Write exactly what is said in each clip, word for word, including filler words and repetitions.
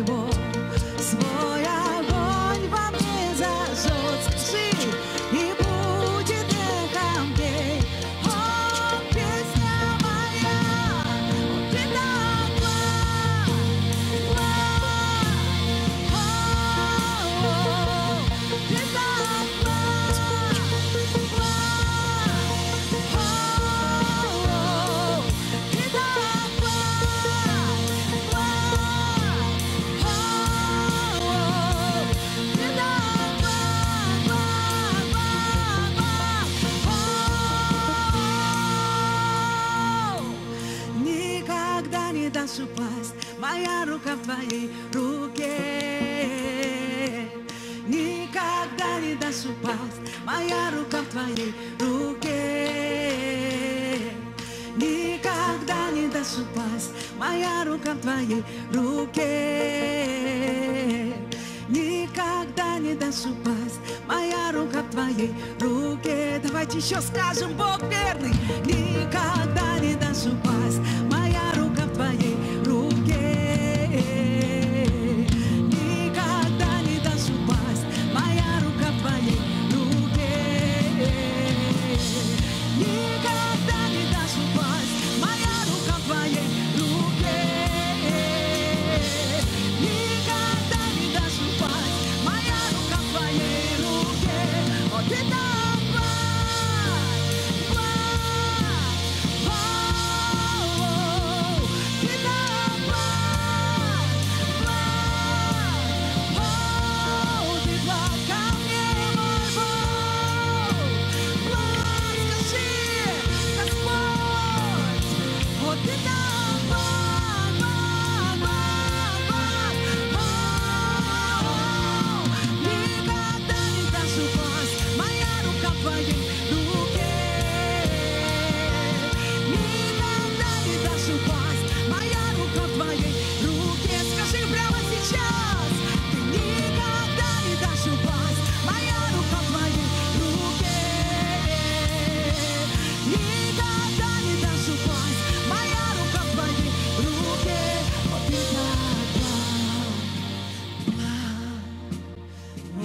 Его, свой огонь во мне зажжет, скажи, и будет эхом пей. О, песня моя, о, ты так благ, благ, о, ты так благ, благ, о, ты так благ, благ, о, ты так благ, благ, благ, благ. Никогда не дашь упасть, моя рука в твоей руке. Никогда не дашь упасть, моя рука в твоей руке. Никогда не дашь упасть, моя рука в твоей руке. Никогда не дашь упасть, моя рука в твоей руке. Давайте еще скажем, Бог верный. Никогда не дашь упасть, моя рука в твоей руке. Никогда не дашь упасть, моя рука в твоей руке. Никогда не дашь упасть, моя рука в твоей руке. Никогда не дашь упасть, моя рука в твоей руке. О, ты так благ, благ, о, ты так благ, благ, о, ты благ ко мне, мой Бог. Благ, скажи, Господь, о, ты так благ, благ, благ, благ, о, никогда не дашь упасть, моя рука в твоей руке. Никогда не дашь упасть, моя рука в твоей руке. Скажи прямо сейчас, ты никогда не дашь упасть, моя рука в твоей руке. Никогда не дашь упасть, моя рука в твоей руке. О, ты так благ, благ, о,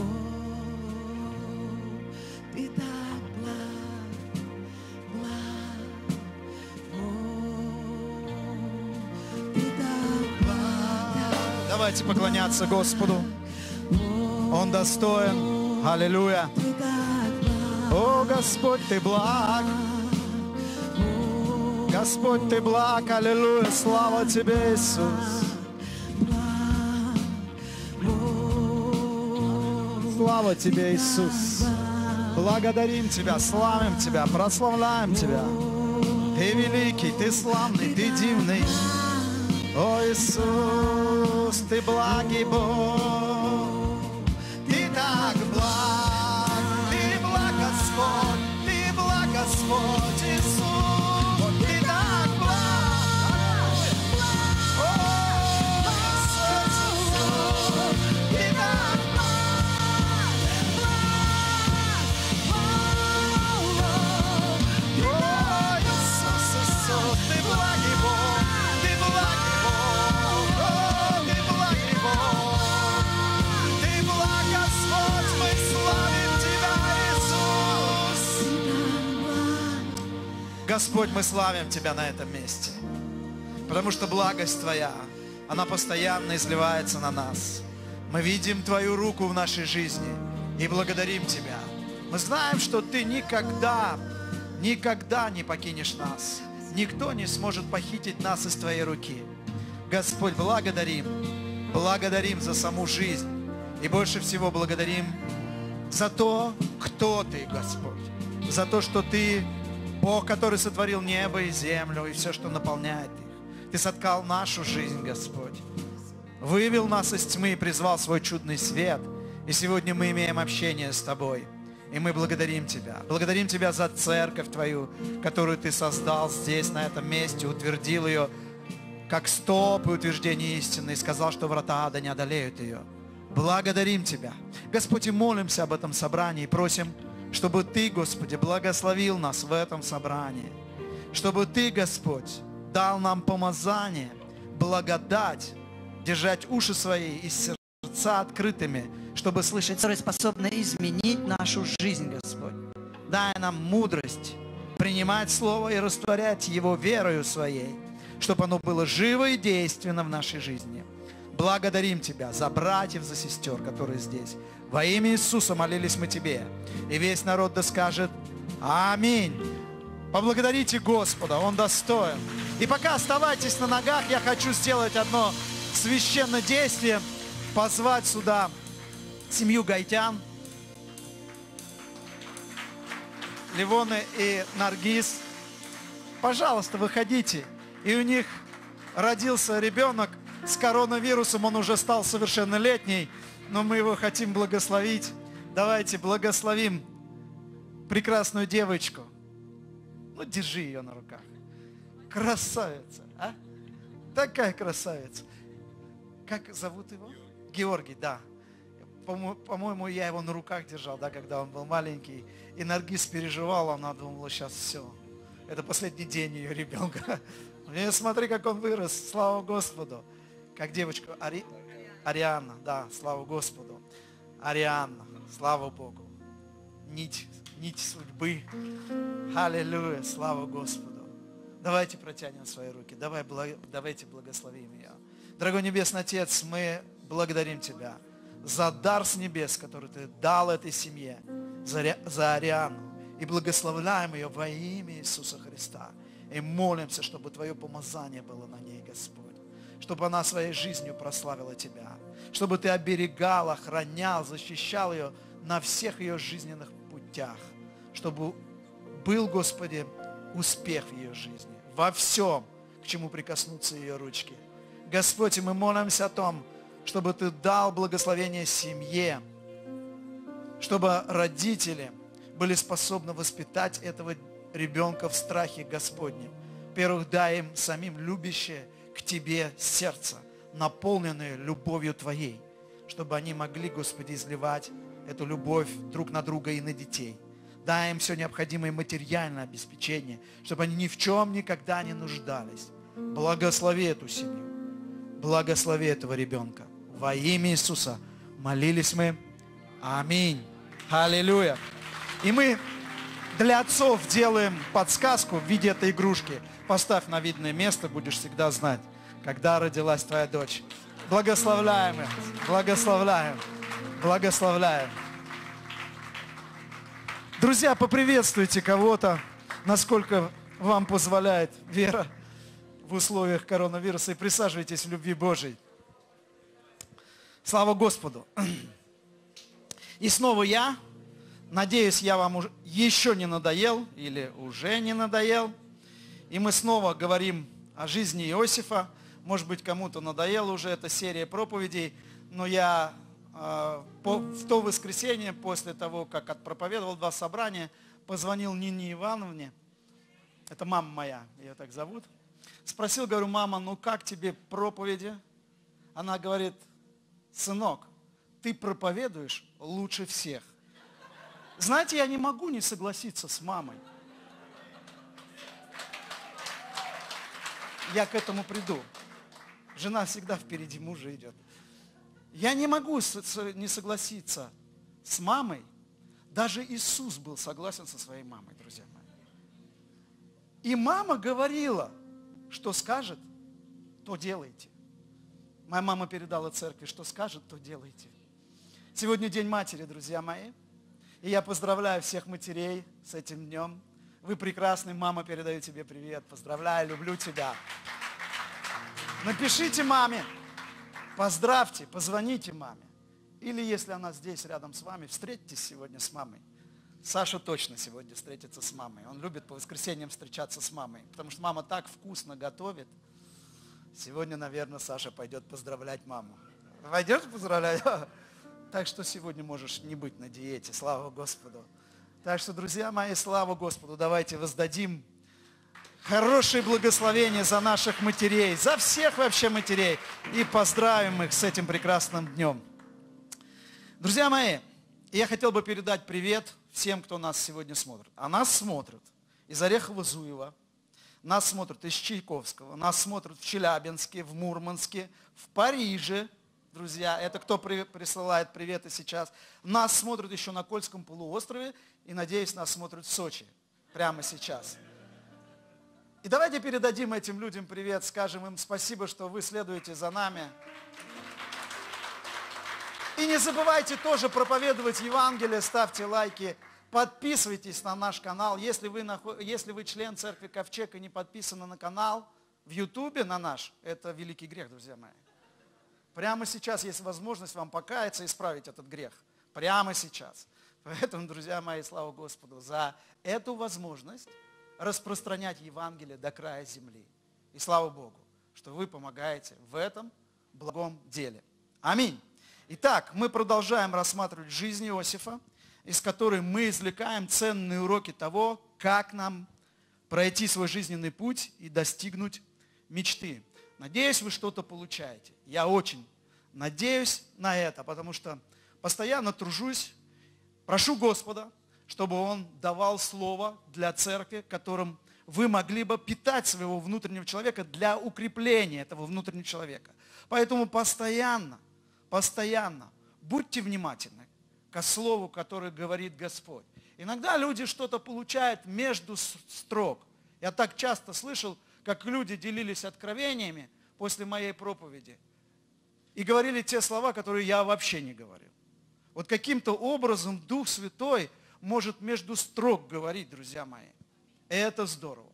ты так благ, благ, о, ты так благ. Давайте поклоняться Господу. Он достоин. Аллилуйя. Ты так благ, О, Господь, Ты благ. Господь, Ты благ. Аллилуйя. Слава Тебе, Иисус. Слава Тебе, Иисус. Благодарим Тебя, славим Тебя, прославляем Тебя. Ты великий, Ты славный, Ты дивный. О, Иисус, Ты благий Бог. Ты так благ, Ты благ, Господь, Ты благ, Господь Иисус. Ты так благ, о, Иисус, Ты так благ, о, Иисус, Иисус, Ты благий Бог, Ты благий Бог, о, Ты благий Бог, Ты благ, Господь, мы славим Тебя, Иисус. Господь, мы славим Тебя на этом месте, потому что благость Твоя, она постоянно изливается на нас. Мы видим Твою руку в нашей жизни и благодарим Тебя. Мы знаем, что Ты никогда, никогда не покинешь нас. Никто не сможет похитить нас из Твоей руки. Господь, благодарим, благодарим за саму жизнь и больше всего благодарим за то, кто Ты, Господь, за то, что Ты Бог, который сотворил небо и землю и все, что наполняет их. Ты соткал нашу жизнь, Господь, вывел нас из тьмы и призвал свой чудный свет. И сегодня мы имеем общение с Тобой. И мы благодарим Тебя. Благодарим Тебя за церковь Твою, которую Ты создал здесь, на этом месте, утвердил ее как столб и утверждение истины, и сказал, что врата ада не одолеют ее. Благодарим Тебя. Господи, молимся об этом собрании и просим, чтобы Ты, Господи, благословил нас в этом собрании. Чтобы Ты, Господь, дал нам помазание, благодать держать уши свои и сердца открытыми, чтобы слышать, которые способны изменить нашу жизнь, Господь. Дай нам мудрость принимать Слово и растворять его верою своей, чтобы оно было живо и действенно в нашей жизни. Благодарим Тебя за братьев, за сестер, которые здесь. Во имя Иисуса молились мы Тебе. И весь народ да скажет аминь. Поблагодарите Господа, Он достоин. И пока оставайтесь на ногах, я хочу сделать одно священное действие. Позвать сюда семью Гайтян, Ливоны и Наргиз. Пожалуйста, выходите. И у них родился ребенок с коронавирусом, он уже стал совершеннолетний, но мы его хотим благословить. Давайте благословим прекрасную девочку. Ну, держи ее на руках. Красавица, а? Такая красавица. Как зовут его? Георгий, да. По-моему, я его на руках держал, да, когда он был маленький. И Наргиз переживала, она думала, сейчас все. Это последний день ее ребенка. И смотри, как он вырос, слава Господу. Как девочка Ари... Арианна, да, слава Господу. Арианна, слава Богу. Нить, нить судьбы. Аллилуйя, слава Господу. Давайте протянем свои руки, давай, давайте благословим ее. Дорогой Небесный Отец, мы благодарим Тебя за дар с небес, который Ты дал этой семье, за, за Арианну. И благословляем ее во имя Иисуса Христа. И молимся, чтобы Твое помазание было на ней, Господь. Чтобы она своей жизнью прославила Тебя. Чтобы Ты оберегал, охранял, защищал ее на всех ее жизненных путях. Чтобы был, Господи, успех в ее жизни. Во всем, к чему прикоснутся ее ручки. Господь, и мы молимся о том, чтобы Ты дал благословение семье. Чтобы родители были способны воспитать этого ребенка в страхе Господнем. Во-первых, дай им самим любящее к Тебе сердце, наполненное любовью Твоей, чтобы они могли, Господи, изливать эту любовь друг на друга и на детей. Дай им все необходимое материальное обеспечение, чтобы они ни в чем никогда не нуждались. Благослови эту семью, благослови этого ребенка. Во имя Иисуса молились мы. Аминь. Аллилуйя. И мы для отцов делаем подсказку в виде этой игрушки. Поставь на видное место, будешь всегда знать, когда родилась твоя дочь. Благословляем их, благословляем, благословляем. Друзья, поприветствуйте кого-то, насколько вам позволяет вера в условиях коронавируса, и присаживайтесь в любви Божией. Слава Господу. И снова я. Надеюсь, я вам уже еще не надоел или уже не надоел. И мы снова говорим о жизни Иосифа. Может быть, кому-то надоела уже эта серия проповедей, но я э, по, в то воскресенье, после того, как отпроповедовал два собрания, позвонил Нине Ивановне, это мама моя, ее так зовут, спросил, говорю, мама, ну как тебе проповеди? Она говорит, сынок, ты проповедуешь лучше всех. Знаете, я не могу не согласиться с мамой. Я к этому приду. Жена всегда впереди мужа идет. Я не могу не согласиться с мамой. Даже Иисус был согласен со своей мамой, друзья мои. И мама говорила, что скажет, то делайте. Моя мама передала церкви, что скажет, то делайте. Сегодня День матери, друзья мои. И я поздравляю всех матерей с этим днем. Вы прекрасны, мама, передаю тебе привет. Поздравляю, люблю тебя. Напишите маме, поздравьте, позвоните маме. Или если она здесь рядом с вами, встретитесь сегодня с мамой. Саша точно сегодня встретится с мамой. Он любит по воскресеньям встречаться с мамой, потому что мама так вкусно готовит. Сегодня, наверное, Саша пойдет поздравлять маму. Пойдешь поздравлять? Так что сегодня можешь не быть на диете, слава Господу. Так что, друзья мои, слава Господу, давайте воздадим хорошие благословения за наших матерей, за всех вообще матерей, и поздравим их с этим прекрасным днем. Друзья мои, я хотел бы передать привет всем, кто нас сегодня смотрит. А нас смотрят из Орехова-Зуева, Нас смотрят из Чайковского, нас смотрят в Челябинске, в Мурманске, в Париже. Друзья, это кто при, присылает приветы сейчас. Нас смотрят еще на Кольском полуострове и, надеюсь, нас смотрят в Сочи прямо сейчас. И давайте передадим этим людям привет, скажем им спасибо, что вы следуете за нами. И не забывайте тоже проповедовать Евангелие, ставьте лайки, подписывайтесь на наш канал. Если вы, если вы член Церкви Ковчег и не подписаны на канал в Ютубе на наш, это великий грех, друзья мои. Прямо сейчас есть возможность вам покаяться и исправить этот грех. Прямо сейчас. Поэтому, друзья мои, слава Господу за эту возможность распространять Евангелие до края земли. И слава Богу, что вы помогаете в этом благом деле. Аминь. Итак, мы продолжаем рассматривать жизнь Иосифа, из которой мы извлекаем ценные уроки того, как нам пройти свой жизненный путь и достигнуть мечты. Надеюсь, вы что-то получаете. Я очень надеюсь на это, потому что постоянно тружусь, прошу Господа, чтобы Он давал слово для церкви, которым вы могли бы питать своего внутреннего человека для укрепления этого внутреннего человека. Поэтому постоянно, постоянно будьте внимательны к слову, которое говорит Господь. Иногда люди что-то получают между строк. Я так часто слышал, как люди делились откровениями после моей проповеди и говорили те слова, которые я вообще не говорил. Вот каким-то образом Дух Святой может между строк говорить, друзья мои. И это здорово.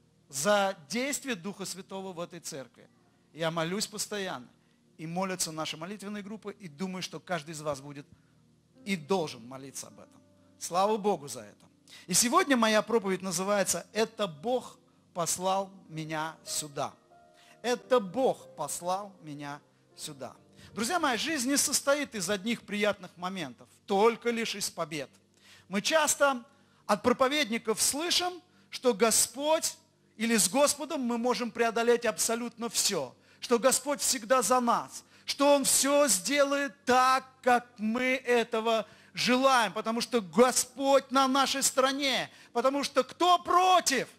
За действие Духа Святого в этой церкви я молюсь постоянно. И молятся наши молитвенные группы, и думаю, что каждый из вас будет и должен молиться об этом. Слава Богу за это. И сегодня моя проповедь называется «Это Бог послал меня сюда». Это Бог послал меня сюда. Друзья мои, жизнь не состоит из одних приятных моментов, только лишь из побед. Мы часто от проповедников слышим, что Господь или с Господом мы можем преодолеть абсолютно все, что Господь всегда за нас, что Он все сделает так, как мы этого желаем, потому что Господь на нашей стороне, потому что кто против,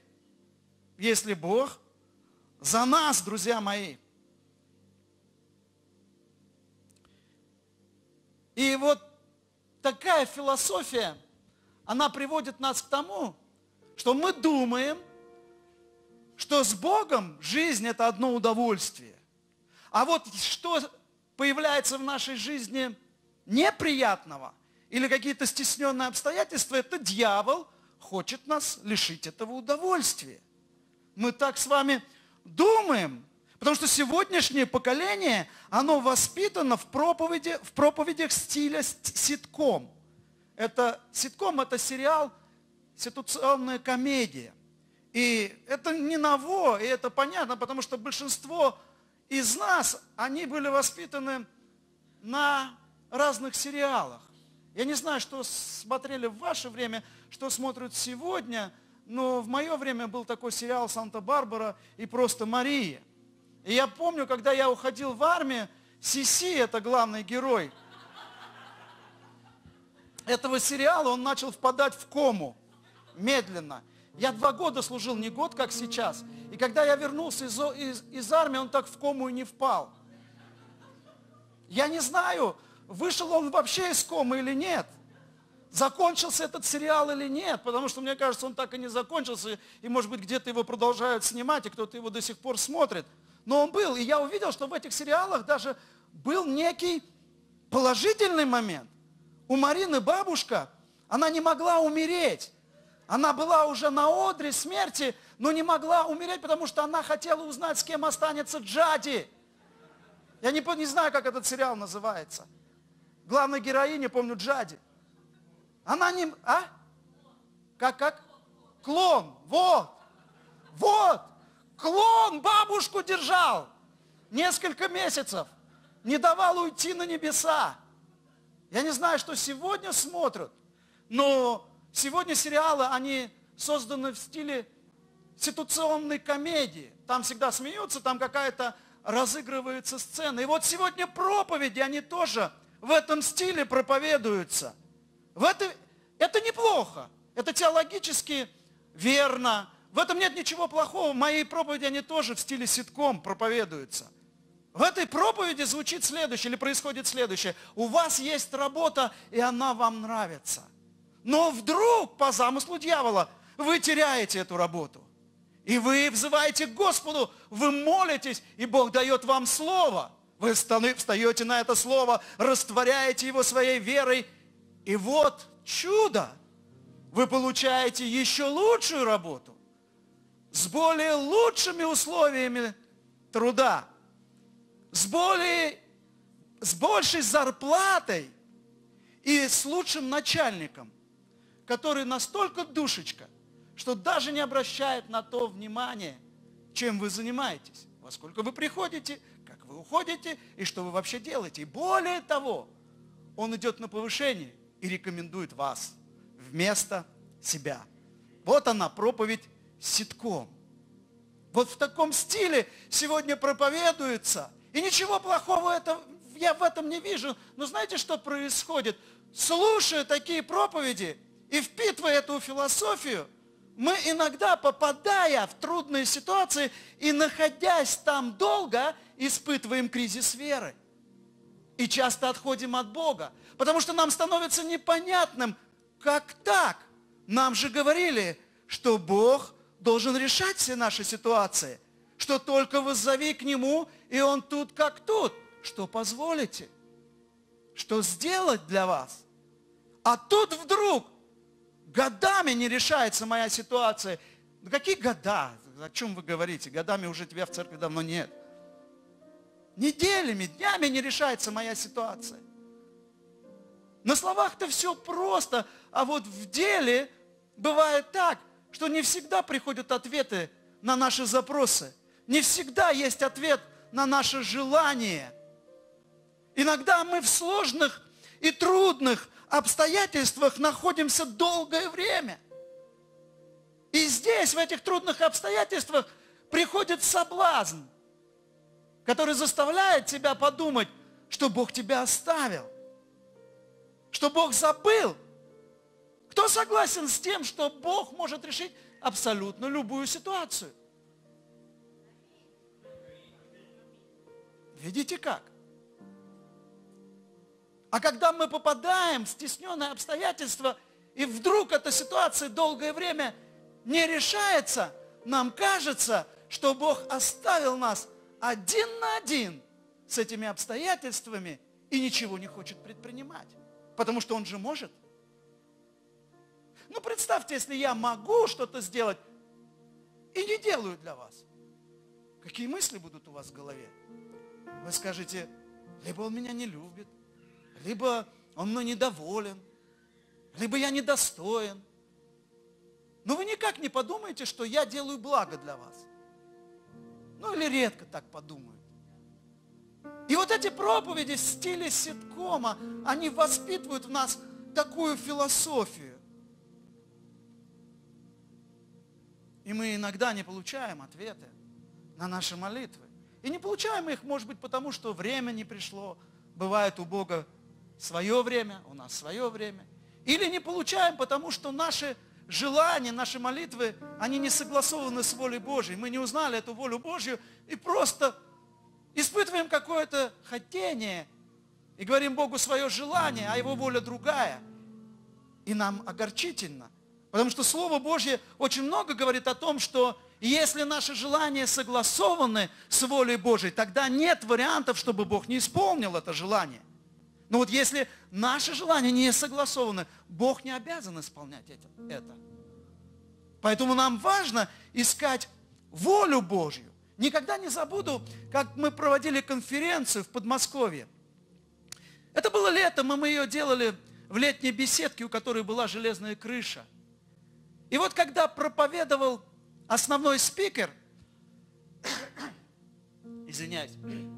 если Бог за нас, друзья мои. И вот такая философия, она приводит нас к тому, что мы думаем, что с Богом жизнь – это одно удовольствие. А вот что появляется в нашей жизни неприятного или какие-то стесненные обстоятельства, это дьявол хочет нас лишить этого удовольствия. Мы так с вами думаем, потому что сегодняшнее поколение, оно воспитано в, проповеди, в проповедях стиля ситком. Это, ситком – это сериал, ситуационная комедия. И это не ново, и это понятно, потому что большинство из нас, они были воспитаны на разных сериалах. Я не знаю, что смотрели в ваше время, что смотрят сегодня, но в мое время был такой сериал «Санта-Барбара» и «Просто Мария». И я помню, когда я уходил в армию, Сиси, это главный герой этого сериала, он начал впадать в кому медленно. Я два года служил, не год, как сейчас. И когда я вернулся из, из, из армии, он так в кому и не впал. Я не знаю, вышел он вообще из комы или нет. Закончился этот сериал или нет, потому что, мне кажется, он так и не закончился. И, может быть, где-то его продолжают снимать, и кто-то его до сих пор смотрит. Но он был, и я увидел, что в этих сериалах даже был некий положительный момент. У Марины бабушка, она не могла умереть. Она была уже на одре смерти, но не могла умереть, потому что она хотела узнать, с кем останется Джади. Я не, не знаю, как этот сериал называется. Главная героиня, помню, Джади. Она не... А? Как, как? Клон. Вот. Вот. Клон бабушку держал. Несколько месяцев. Не давал уйти на небеса. Я не знаю, что сегодня смотрят, но... Сегодня сериалы, они созданы в стиле ситуационной комедии. Там всегда смеются, там какая-то разыгрывается сцена. И вот сегодня проповеди, они тоже в этом стиле проповедуются. В это, это неплохо. Это теологически верно, В этом нет ничего плохого. Мои проповеди, они тоже в стиле ситком проповедуются. В этой проповеди звучит следующее, или происходит следующее. У вас есть работа, и она вам нравится. Но вдруг, по замыслу дьявола, вы теряете эту работу. И вы взываете к Господу, вы молитесь, и Бог дает вам слово. Вы встаете на это слово, растворяете его своей верой. И вот чудо! Вы получаете еще лучшую работу с более лучшими условиями труда, с, более, с большей зарплатой и с лучшим начальником, который настолько душечка, что даже не обращает на то внимания, чем вы занимаетесь, во сколько вы приходите, как вы уходите и что вы вообще делаете. И более того, он идет на повышение и рекомендует вас вместо себя. Вот она, проповедь ситком. Вот в таком стиле сегодня проповедуется. И ничего плохого это, я в этом не вижу. Но знаете, что происходит? Слушая такие проповеди и впитывая эту философию, мы иногда, попадая в трудные ситуации и находясь там долго, испытываем кризис веры. И часто отходим от Бога. Потому что нам становится непонятным, как так? Нам же говорили, что Бог должен решать все наши ситуации. Что только воззови к Нему, и Он тут как тут. Что позволите? Что сделать для вас? А тут вдруг годами не решается моя ситуация. Да какие года? О чем вы говорите? Годами уже тебя в церкви давно нет. Неделями, днями не решается моя ситуация. На словах-то все просто, а вот в деле бывает так, что не всегда приходят ответы на наши запросы. Не всегда есть ответ на наше желание. Иногда мы в сложных и трудных обстоятельствах находимся долгое время. И здесь, в этих трудных обстоятельствах, приходит соблазн, который заставляет тебя подумать, что Бог тебя оставил, что Бог забыл. Кто согласен с тем, что Бог может решить абсолютно любую ситуацию? Видите как? А когда мы попадаем в стесненные обстоятельства, и вдруг эта ситуация долгое время не решается, нам кажется, что Бог оставил нас один на один с этими обстоятельствами и ничего не хочет предпринимать. Потому что Он же может. Ну, представьте, если я могу что-то сделать и не делаю для вас. Какие мысли будут у вас в голове? Вы скажете, либо Он меня не любит, либо Он мной недоволен, либо я недостоин. Но вы никак не подумаете, что я делаю благо для вас. Ну, или редко так подумают. И вот эти проповеди в стиле ситкома, они воспитывают в нас такую философию. И мы иногда не получаем ответы на наши молитвы. И не получаем их, может быть, потому что время не пришло. Бывает у Бога свое время, у нас свое время. Или не получаем, потому что наши желания, наши молитвы, они не согласованы с волей Божьей. Мы не узнали эту волю Божью и просто испытываем какое-то хотение и говорим Богу свое желание, а Его воля другая. И нам огорчительно. Потому что Слово Божье очень много говорит о том, что если наши желания согласованы с волей Божьей, тогда нет вариантов, чтобы Бог не исполнил это желание. Но вот если наши желания не согласованы, Бог не обязан исполнять это. Поэтому нам важно искать волю Божью. Никогда не забуду, как мы проводили конференцию в Подмосковье. Это было летом, и мы ее делали в летней беседке, у которой была железная крыша. И вот когда проповедовал основной спикер, извиняюсь,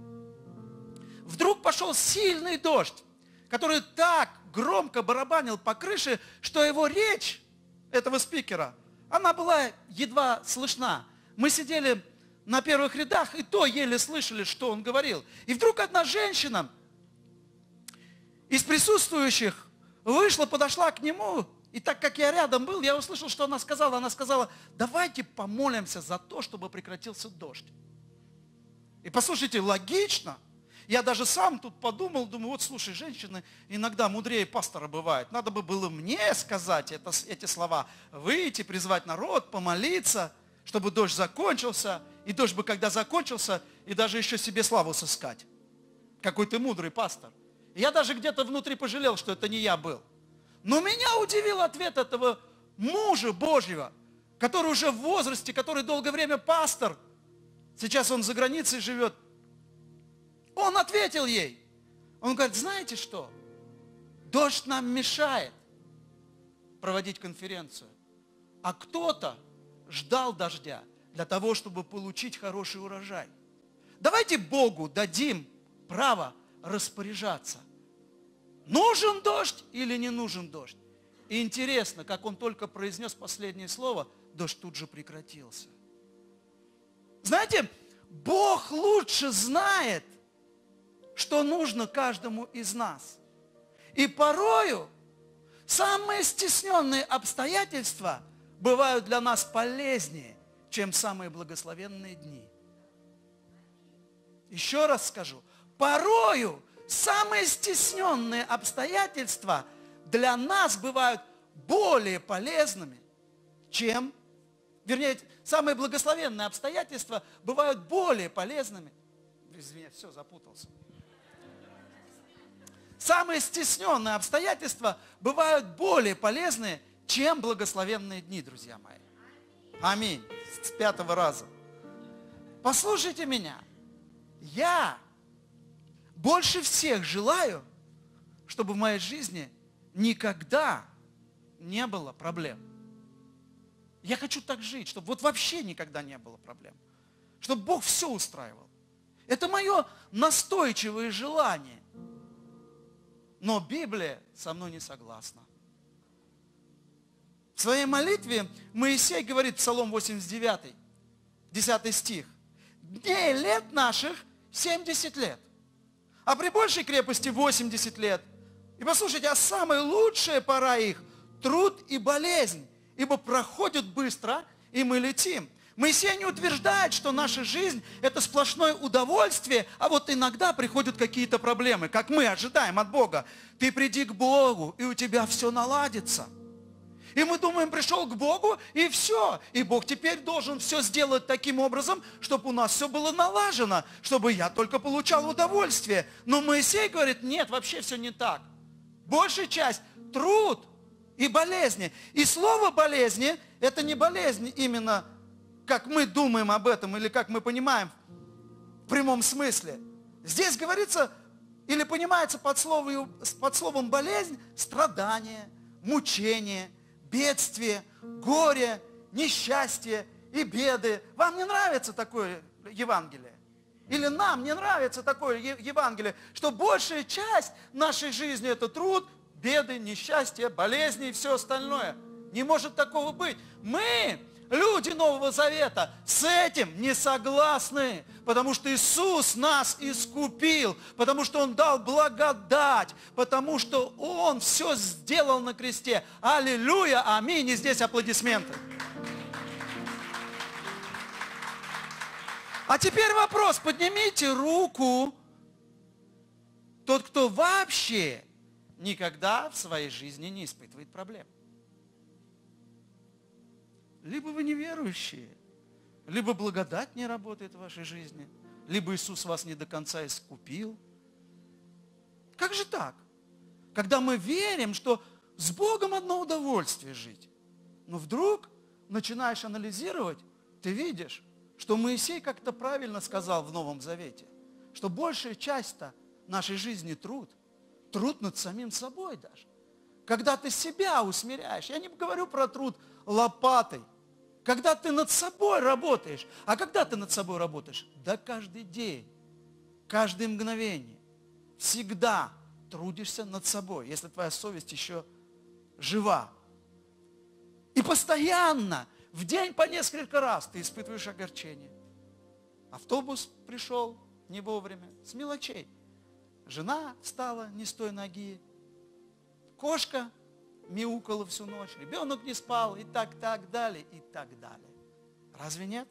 вдруг пошел сильный дождь, который так громко барабанил по крыше, что его речь, этого спикера, она была едва слышна. Мы сидели на первых рядах, и то еле слышали, что он говорил. И вдруг одна женщина из присутствующих вышла, подошла к нему, и так как я рядом был, я услышал, что она сказала. Она сказала: давайте помолимся за то, чтобы прекратился дождь. И послушайте, логично. Я даже сам тут подумал, думаю, вот слушай, женщины иногда мудрее пастора бывают. Надо бы было мне сказать это, эти слова, выйти, призвать народ, помолиться, чтобы дождь закончился. И дождь бы когда закончился, и даже еще себе славу сыскать. Какой ты мудрый пастор. И я даже где-то внутри пожалел, что это не я был. Но меня удивил ответ этого мужа Божьего, который уже в возрасте, который долгое время пастор. Сейчас он за границей живет. Он ответил ей. Он говорит: знаете что? Дождь нам мешает проводить конференцию. А кто-то ждал дождя для того, чтобы получить хороший урожай. Давайте Богу дадим право распоряжаться. Нужен дождь или не нужен дождь? И интересно, как он только произнес последнее слово, дождь тут же прекратился. Знаете, Бог лучше знает, что нужно каждому из нас. И порою самые стесненные обстоятельства бывают для нас полезнее, чем самые благословенные дни. Еще раз скажу, порою самые стесненные обстоятельства для нас бывают более полезными, чем, вернее, самые благословенные обстоятельства бывают более полезными. Извини, все, запутался. Самые стесненные обстоятельства бывают более полезные, чем благословенные дни, друзья мои. Аминь. С пятого раза. Послушайте меня. Я больше всех желаю, чтобы в моей жизни никогда не было проблем. Я хочу так жить, чтобы вот вообще никогда не было проблем. Чтобы Бог все устраивал. Это мое настойчивое желание. Но Библия со мной не согласна. В своей молитве Моисей говорит, Псалом восемьдесят девять, десятый стих: «Дней лет наших семьдесят лет, а при большей крепости восемьдесят лет. И послушайте, а самая лучшая пора их – труд и болезнь, ибо проходят быстро, и мы летим». Моисей не утверждает, что наша жизнь – это сплошное удовольствие, а вот иногда приходят какие-то проблемы, как мы ожидаем от Бога. Ты приди к Богу, и у тебя все наладится. И мы думаем, пришел к Богу, и все. И Бог теперь должен все сделать таким образом, чтобы у нас все было налажено, чтобы я только получал удовольствие. Но Моисей говорит: нет, вообще все не так. Большая часть – труд и болезни. И слово болезни – это не болезнь именно, как мы думаем об этом, или как мы понимаем в прямом смысле. Здесь говорится, или понимается под словом, под словом болезнь, страдание, мучение, бедствие, горе, несчастье и беды. Вам не нравится такое Евангелие? Или нам не нравится такое Евангелие, что большая часть нашей жизни – это труд, беды, несчастье, болезни и все остальное? Не может такого быть. Мы, люди Нового Завета, с этим не согласны, потому что Иисус нас искупил, потому что Он дал благодать, потому что Он все сделал на кресте. Аллилуйя, аминь. И здесь аплодисменты. А теперь вопрос. Поднимите руку тот, кто вообще никогда в своей жизни не испытывает проблем. Либо вы неверующие, либо благодать не работает в вашей жизни, либо Иисус вас не до конца искупил. Как же так? Когда мы верим, что с Богом одно удовольствие жить, но вдруг начинаешь анализировать, ты видишь, что Моисей как-то правильно сказал в Новом Завете, что большая часть-то нашей жизни труд, труд над самим собой даже. Когда ты себя усмиряешь, я не говорю про труд лопатой, когда ты над собой работаешь. А когда ты над собой работаешь? Да каждый день, каждое мгновение, всегда трудишься над собой, если твоя совесть еще жива. И постоянно, в день по несколько раз ты испытываешь огорчение. Автобус пришел не вовремя, с мелочей. Жена встала не с той ноги, кошка мяукала всю ночь, ребенок не спал и так, так далее, и так далее. Разве нет?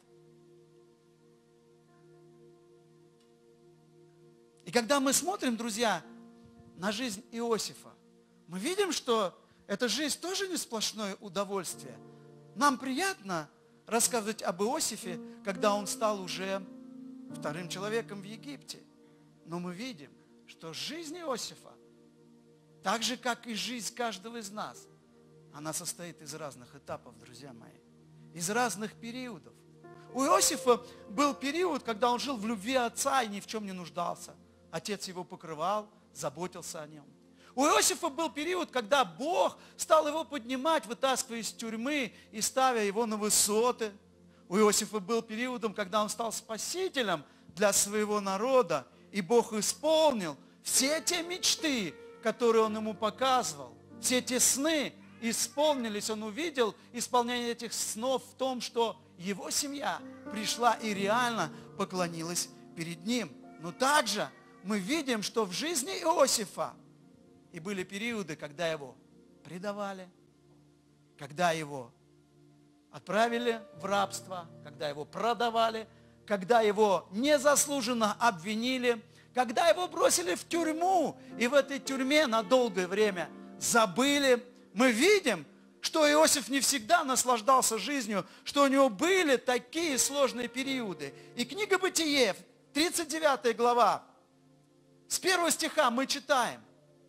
И когда мы смотрим, друзья, на жизнь Иосифа, мы видим, что эта жизнь тоже не сплошное удовольствие. Нам приятно рассказывать об Иосифе, когда он стал уже вторым человеком в Египте. Но мы видим, что жизнь Иосифа, так же, как и жизнь каждого из нас, она состоит из разных этапов, друзья мои, из разных периодов. У Иосифа был период, когда он жил в любви отца и ни в чем не нуждался. Отец его покрывал, заботился о нем. У Иосифа был период, когда Бог стал его поднимать, вытаскивая из тюрьмы и ставя его на высоты. У Иосифа был периодом, когда он стал спасителем для своего народа, и Бог исполнил все те мечты, которые он ему показывал. Все те сны исполнились, он увидел исполнение этих снов в том, что его семья пришла и реально поклонилась перед ним. Но также мы видим, что в жизни Иосифа и были периоды, когда его предавали, когда его отправили в рабство, когда его продавали, когда его незаслуженно обвинили, когда его бросили в тюрьму, и в этой тюрьме на долгое время забыли. Мы видим, что Иосиф не всегда наслаждался жизнью, что у него были такие сложные периоды. И книга Бытие, тридцать девятая глава, с первого стиха мы читаем.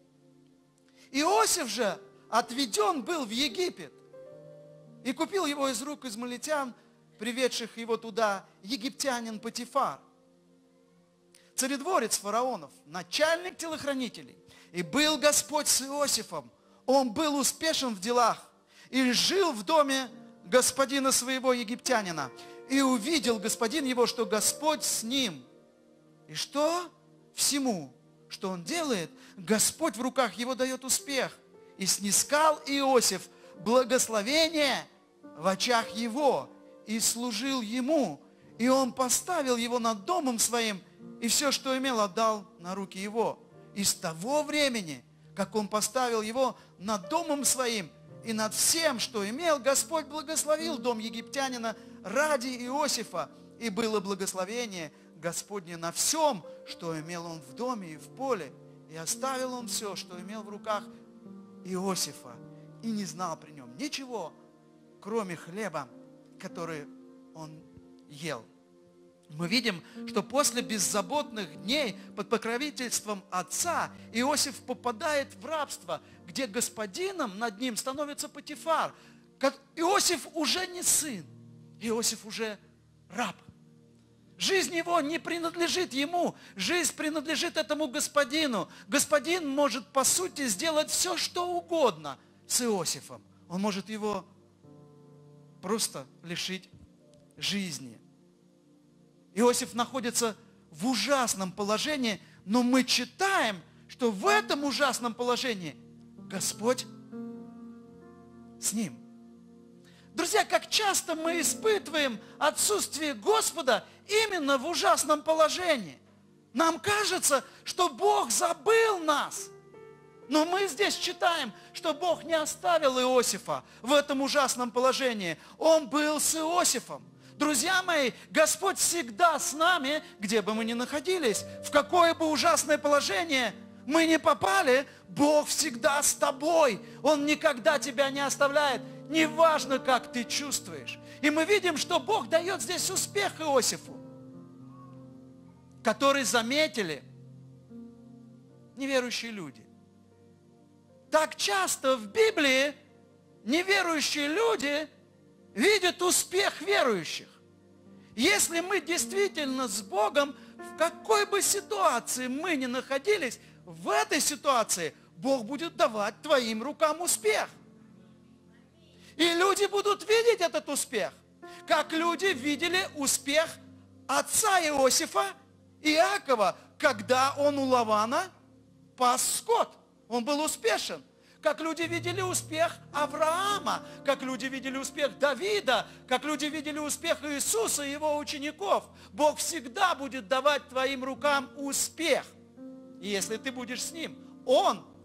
Иосиф же отведен был в Египет и купил его из рук измалитян, приведших его туда, египтянин Потифар, царедворец фараонов, начальник телохранителей. И был Господь с Иосифом, он был успешен в делах и жил в доме господина своего египтянина. И увидел господин его, что Господь с ним. И что? Всему, что он делает, Господь в руках его дает успех. И снискал Иосиф благословение в очах его, и служил ему, и он поставил его над домом своим, и все, что имел, отдал на руки его. И с того времени, как он поставил его над домом своим и над всем, что имел, Господь благословил дом египтянина ради Иосифа, и было благословение Господне на всем, что имел он в доме и в поле, и оставил он все, что имел в руках Иосифа, и не знал при нем ничего, кроме хлеба, который он ел. Мы видим, что после беззаботных дней под покровительством отца Иосиф попадает в рабство, где господином над ним становится Потифар. Иосиф уже не сын, Иосиф уже раб. Жизнь его не принадлежит ему, жизнь принадлежит этому господину. Господин может, по сути, сделать все, что угодно с Иосифом. Он может его просто лишить жизни. Иосиф находится в ужасном положении, но мы читаем, что в этом ужасном положении Господь с ним. Друзья, как часто мы испытываем отсутствие Господа именно в ужасном положении. Нам кажется, что Бог забыл нас. Но мы здесь читаем, что Бог не оставил Иосифа в этом ужасном положении. Он был с Иосифом. Друзья мои, Господь всегда с нами, где бы мы ни находились, в какое бы ужасное положение мы ни попали, Бог всегда с тобой. Он никогда тебя не оставляет, неважно, как ты чувствуешь. И мы видим, что Бог дает здесь успех Иосифу, который заметили неверующие люди. Так часто в Библии неверующие люди видят успех верующих. Если мы действительно с Богом, в какой бы ситуации мы ни находились, в этой ситуации Бог будет давать твоим рукам успех. И люди будут видеть этот успех, как люди видели успех отца Иосифа, Иакова, когда он у Лавана пас скот. Он был успешен. Как люди видели успех Авраама, как люди видели успех Давида, как люди видели успех Иисуса и его учеников. Бог всегда будет давать твоим рукам успех. И если ты будешь с Ним, Он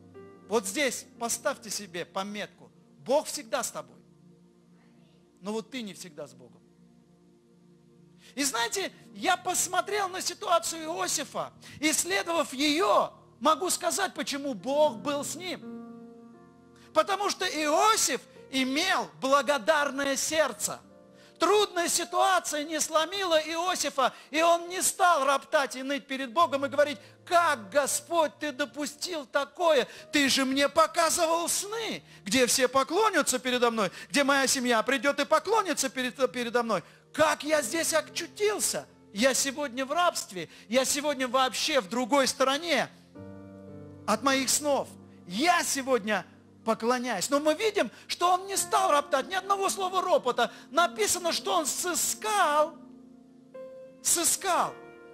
Вот здесь поставьте себе пометку. Бог всегда с тобой. Но вот ты не всегда с Богом. И знаете, я посмотрел на ситуацию Иосифа, исследовав ее, могу сказать, почему Бог был с ним. Потому что Иосиф имел благодарное сердце. Трудная ситуация не сломила Иосифа, и он не стал роптать и ныть перед Богом и говорить: как, Господь, ты допустил такое? Ты же мне показывал сны, где все поклонятся передо мной, где моя семья придет и поклонится перед, передо мной. Как я здесь очутился? Я сегодня в рабстве, я сегодня вообще в другой стороне от моих снов. Я сегодня поклоняюсь. Но мы видим, что он не стал роптать, ни одного слова ропота. Написано, что он сыскал, сыскал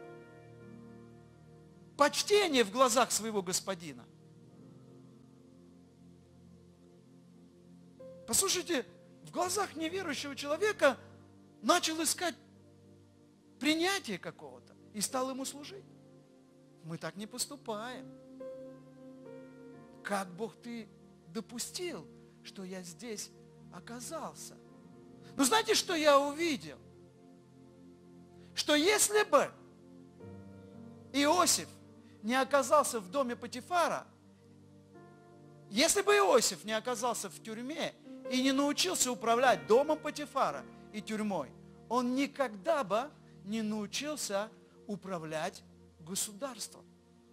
почтение в глазах своего господина. Послушайте, в глазах неверующего человека начал искать принятие какого-то и стал ему служить. Мы так не поступаем. Как Бог ты допустил, что я здесь оказался? Но знаете, что я увидел? Что если бы Иосиф не оказался в доме Потифара, если бы Иосиф не оказался в тюрьме и не научился управлять домом Потифара и тюрьмой, он никогда бы не научился управлять государством.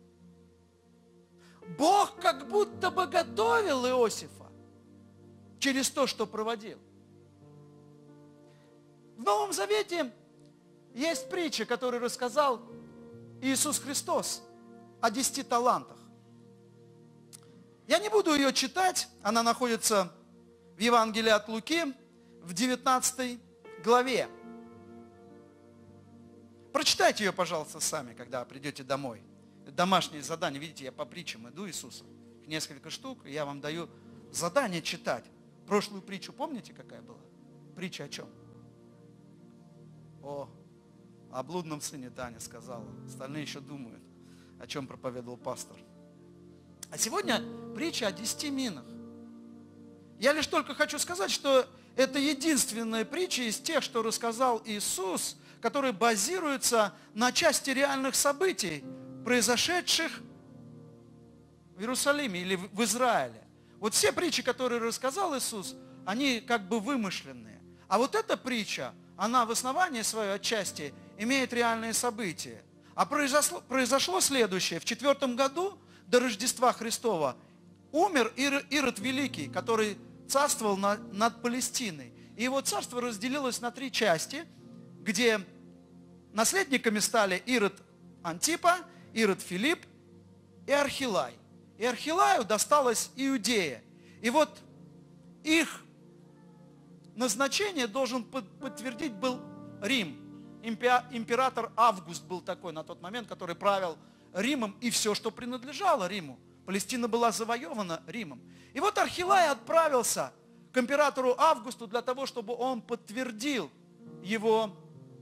Бог как будто бы готовил Иосифа через то, что проводил. В Новом Завете есть притча, которую рассказал Иисус Христос о десяти талантах. Я не буду ее читать, она находится в Евангелии от Луки в девятнадцатой главе. Прочитайте ее, пожалуйста, сами, когда придете домой. Домашнее задание, видите, я по притчам иду Иисуса, несколько штук, и я вам даю задание читать. Прошлую притчу помните, какая была? Притча о чем? О, о блудном сыне Таня сказала. Остальные еще думают, о чем проповедовал пастор. А сегодня притча о десяти минах. Я лишь только хочу сказать, что это единственная притча из тех, что рассказал Иисус, которые базируются на части реальных событий, произошедших в Иерусалиме или в Израиле. Вот все притчи, которые рассказал Иисус, они как бы вымышленные. А вот эта притча, она в основании своей отчасти имеет реальные события. А произошло, произошло следующее. В четвертом году до Рождества Христова умер Ир, Ирод Великий, который царствовал на, над Палестиной. И его царство разделилось на три части, где наследниками стали Ирод Антипа, Ирод Филипп и Архилай. И Архилаю досталась Иудея. И вот их назначение должен подтвердить был Рим. Император Август был такой на тот момент, который правил Римом и все, что принадлежало Риму. Палестина была завоевана Римом. И вот Архилай отправился к императору Августу для того, чтобы он подтвердил его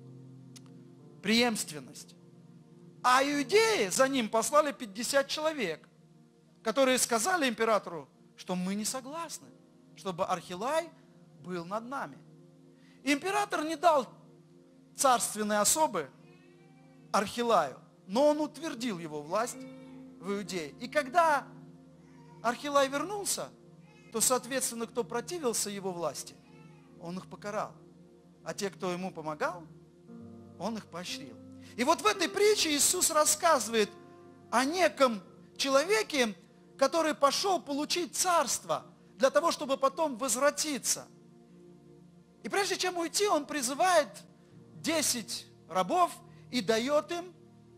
преемственность. А иудеи за ним послали пятьдесят человек, которые сказали императору, что мы не согласны, чтобы Архилай был над нами. И император не дал царственной особы Архилаю, но он утвердил его власть в Иудее. И когда Архилай вернулся, то, соответственно, кто противился его власти, он их покарал. А те, кто ему помогал, он их поощрил. И вот в этой притче Иисус рассказывает о неком человеке, который пошел получить царство для того, чтобы потом возвратиться. И прежде чем уйти, он призывает десять рабов и дает им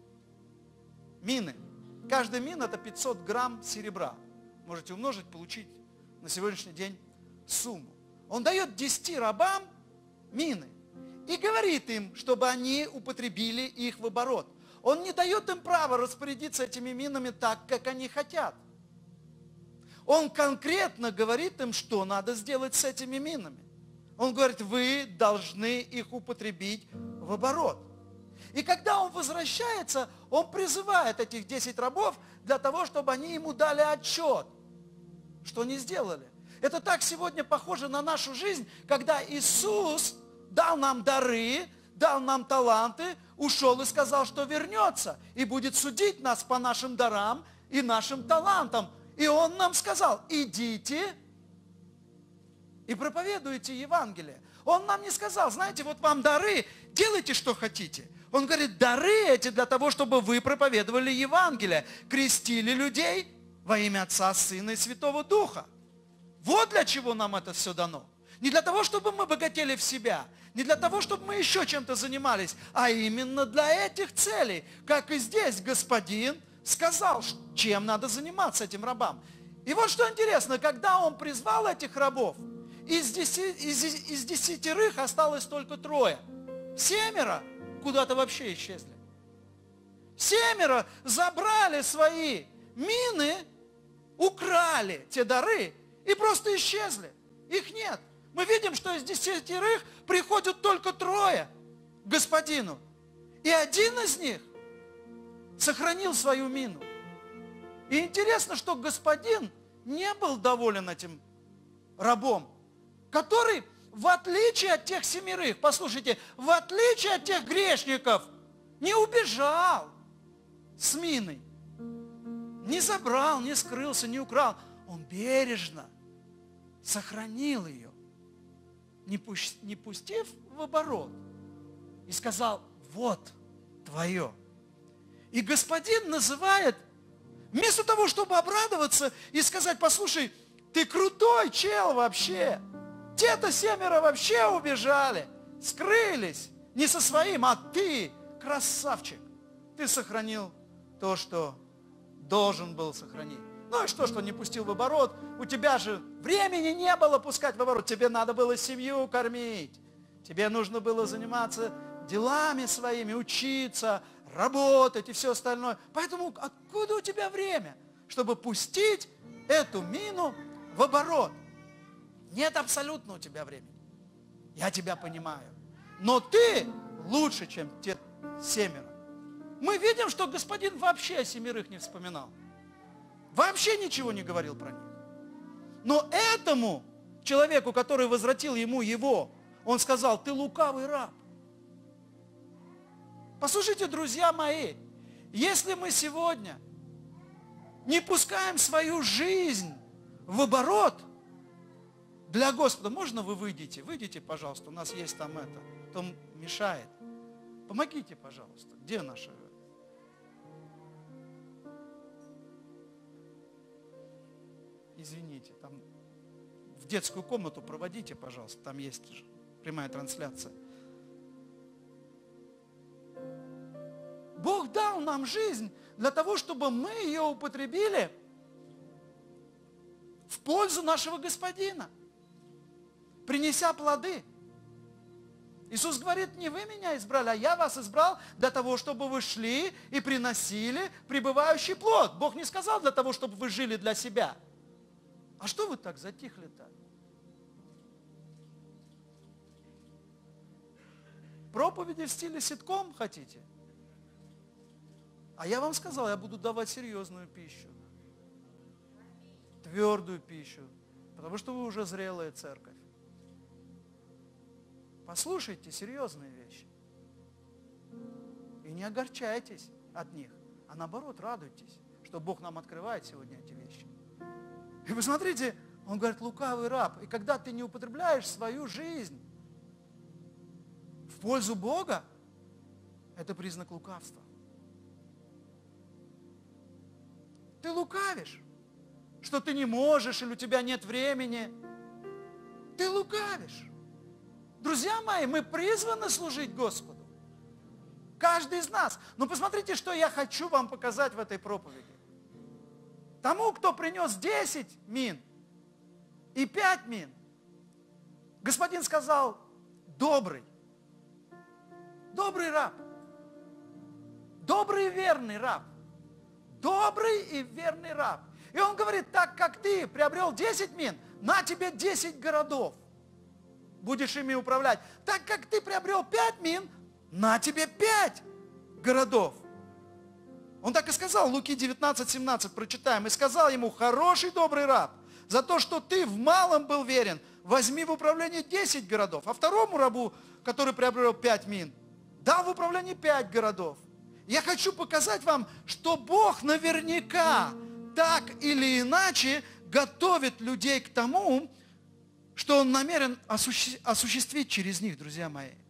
мины. Каждая мина – это пятьсот грамм серебра. Можете умножить, получить на сегодняшний день сумму. Он дает десяти рабам мины и говорит им, чтобы они употребили их в оборот. Он не дает им права распорядиться этими минами так, как они хотят. Он конкретно говорит им, что надо сделать с этими минами. Он говорит, вы должны их употребить в оборот. И когда он возвращается, он призывает этих десять рабов для того, чтобы они ему дали отчет. что они сделали. Это так сегодня похоже на нашу жизнь, когда Иисус дал нам дары, дал нам таланты, ушел и сказал, что вернется и будет судить нас по нашим дарам и нашим талантам. И Он нам сказал, идите и проповедуйте Евангелие. Он нам не сказал, знаете, вот вам дары, делайте, что хотите. Он говорит, дары эти для того, чтобы вы проповедовали Евангелие, крестили людей во имя Отца, Сына и Святого Духа. Вот для чего нам это все дано. Не для того, чтобы мы богатели в себя, не для того, чтобы мы еще чем-то занимались, а именно для этих целей. Как и здесь Господин сказал, чем надо заниматься этим рабам. И вот что интересно, когда Он призвал этих рабов, из, деся, из, из десятерых осталось только трое. Семеро куда-то вообще исчезли. Семеро забрали свои мины, украли те дары и просто исчезли. Их нет. Мы видим, что из десятерых приходят только трое к Господину. И один из них сохранил свою мину. И интересно, что Господин не был доволен этим рабом, который, в отличие от тех семерых, послушайте, в отличие от тех грешников, не убежал с миной, не забрал, не скрылся, не украл. Он бережно сохранил ее, не пустив в оборот, и сказал, вот твое. И Господин называет, вместо того, чтобы обрадоваться и сказать, послушай, ты крутой чел вообще, те-то семеро вообще убежали, скрылись, не со своим, а ты, красавчик, ты сохранил то, что должен был сохранить. Ну и что, что не пустил в оборот? У тебя же времени не было пускать в оборот. Тебе надо было семью кормить. Тебе нужно было заниматься делами своими, учиться, работать и все остальное. Поэтому откуда у тебя время, чтобы пустить эту мину в оборот? Нет абсолютно у тебя времени. Я тебя понимаю. Но ты лучше, чем те семеро. Мы видим, что Господин вообще о семерых не вспоминал. Вообще ничего не говорил про них. Но этому человеку, который возвратил ему его, он сказал, ты лукавый раб. Послушайте, друзья мои, если мы сегодня не пускаем свою жизнь в оборот для Господа, можно вы выйдете? Выйдите, пожалуйста, у нас есть там это, кто мешает. Помогите, пожалуйста. Где наша? Извините, там в детскую комнату проводите, пожалуйста, там есть прямая трансляция. Бог дал нам жизнь для того, чтобы мы ее употребили в пользу нашего Господина, принеся плоды. Иисус говорит, не вы меня избрали, а я вас избрал для того, чтобы вы шли и приносили пребывающий плод. Бог не сказал для того, чтобы вы жили для себя. А что вы так затихли-то? Проповеди в стиле ситком хотите? А я вам сказал, я буду давать серьезную пищу. Твердую пищу. Потому что вы уже зрелая церковь. Послушайте серьезные вещи. И не огорчайтесь от них, а наоборот радуйтесь, что Бог нам открывает сегодня эти вещи. И вы смотрите, он говорит, лукавый раб. И когда ты не употребляешь свою жизнь в пользу Бога, это признак лукавства. Ты лукавишь, что ты не можешь или у тебя нет времени. Ты лукавишь. Друзья мои, мы призваны служить Господу. Каждый из нас. Но посмотрите, что я хочу вам показать в этой проповеди. Тому, кто принес десять мин и пять мин, Господин сказал, добрый, добрый раб, добрый и верный раб, добрый и верный раб. И он говорит, так как ты приобрел десять мин, на тебе десять городов, будешь ими управлять. Так как ты приобрел пять мин, на тебе пять городов. Он так и сказал, Луки девятнадцать семнадцать прочитаем. И сказал ему, хороший добрый раб, За то, что ты в малом был верен, возьми в управление десять городов. А второму рабу, который приобрел пять мин, дал в управление пять городов. Я хочу показать вам, что Бог наверняка так или иначе готовит людей к тому, что Он намерен осуществить через них, друзья мои.